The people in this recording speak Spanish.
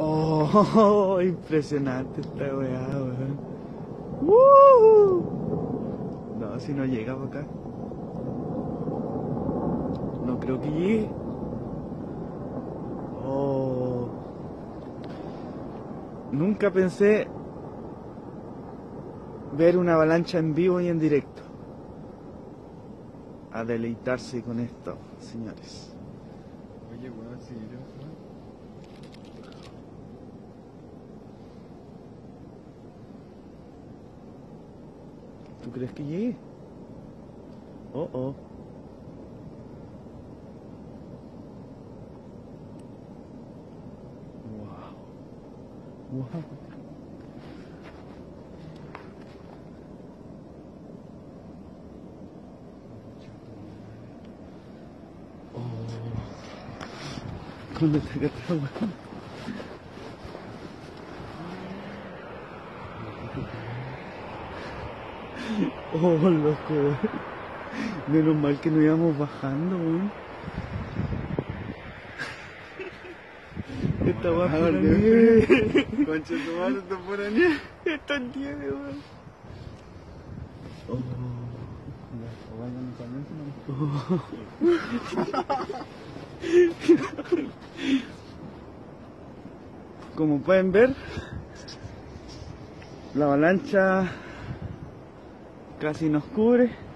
Oh, impresionante esta weá, weón. ¡Woo! No, si no llega para acá. No creo que llegue. Oh. Nunca pensé ver una avalancha en vivo y en directo. A deleitarse con esto, señores. Oye, weón, si yo... ¿Tú crees que llegue? Oh, oh. Wow. Wow. Oh. ¿Dónde está acá atrás, weón? Oh, loco. Menos mal que no íbamos bajando, weón. Esta weá es pura nieve. Concha tu madre, esto es pura nieve. Esto es nieve, weón. Oh. Como pueden ver, la avalancha casi nos cubre.